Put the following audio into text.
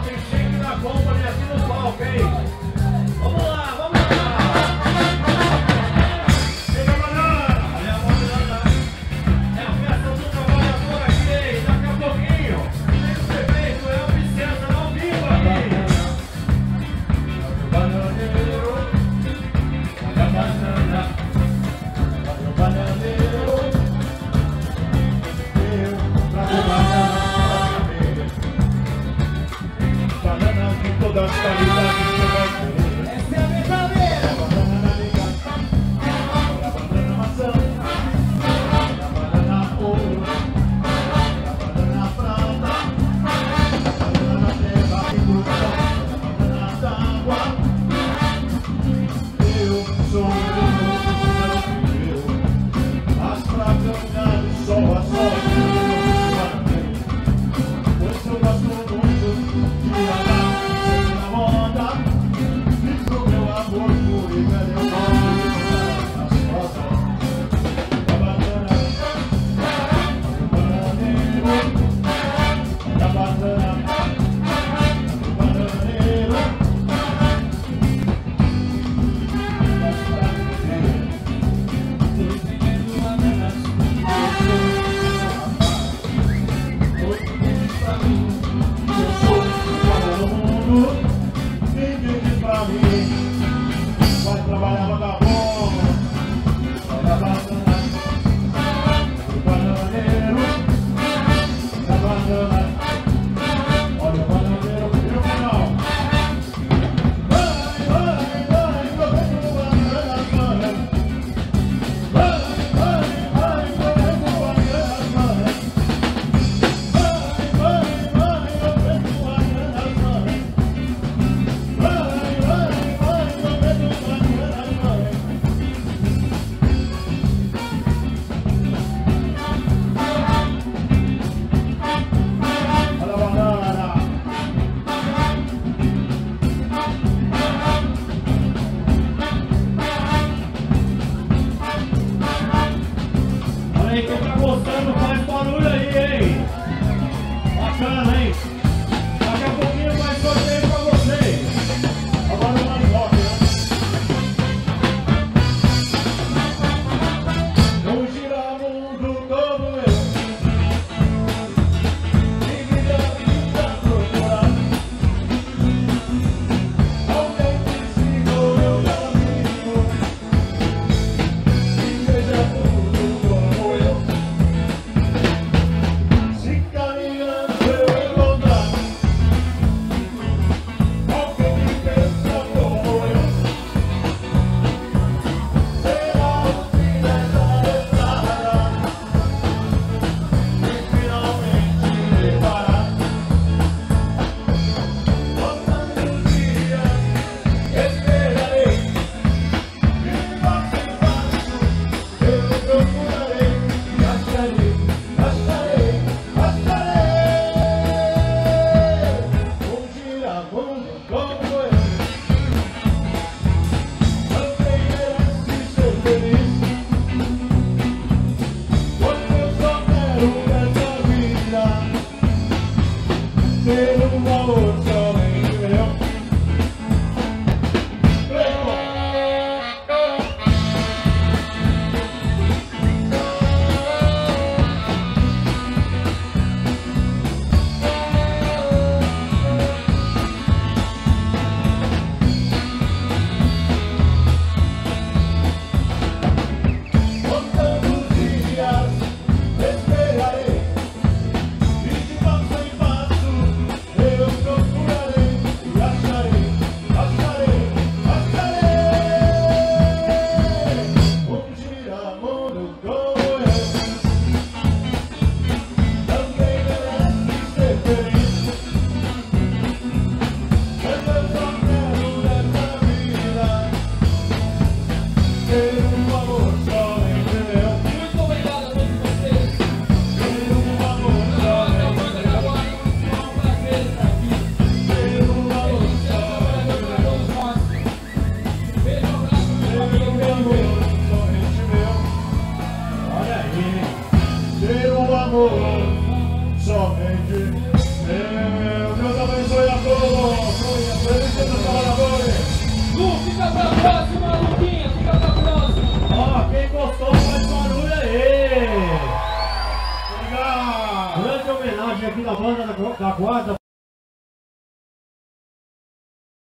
tem shake na company aqui no palco, hein? Vamos lá, vamos lá! Chega a banana! Olha a banana! É a festa do trabalhador aqui, hein? Daqui a pouquinho tem o prefeito, é o Vicente, ao vivo aqui! Bananeiro! Olha a banana! Olha o bananeiro! Eu trago banana de todas as qualidades que você vai ter. Essa é a verdadeira! Banana na liga, olha a banana maçã, olha a banana ouro, olha a banana prata, olha a banana terra e fruta, olha a banana d'água. Eu sou o meu, as pratas só a sorte. Pois eu gosto muito de andar sempre na moda. E pro meu amor por ele eu gosto de botar as rodas. A banana, o bananeiro, a banana, o bananeiro. Das pratas, tô vendendo bananas. Eu sou o cara do mundo. Ninguém diz pra mim, vai trabalhar vagabundo. Olha a banana, o bananeiro, a banana, olha o bananeiro, e o final. Vai, comendo bananas, mano. Vai, comendo bananas, mano. Olha aí, quem tá gostando faz barulho aí, hein? Bacana, hein? Daqui a pouquinho mais sorteio pra vocês. Agora o mais rock, né? Vou girar o mundo como eu. E vida procurar. Alguém que siga o meu caminho. E veja tudo como eu. Se caminhando eu encontrar alguém que pensa como eu, será o fim dessa estrada e finalmente levará. Contando os dias, esperarei, e de passo em passo eu procurarei e acharei. Vou girar mundo como eu. Também merece ser feliz. Pois eu só quero nessa vida ter um amor somente meu. Contando os dias, esperarei, e de passo em passo eu procurarei e acharei. Vou girar mundo como eu. Também merece ser feliz. Mas eu só quero nessa vida ter um amor somente meu. Muito obrigado a todos vocês. Ter um amor somente meu. É um prazer estar aqui. Ter um amor somente meu. Beijo, abraço, meu Ter amigo. um amor somente meu. Olha aí. Ter um amor somente meu. Deus abençoe a todos. da guarda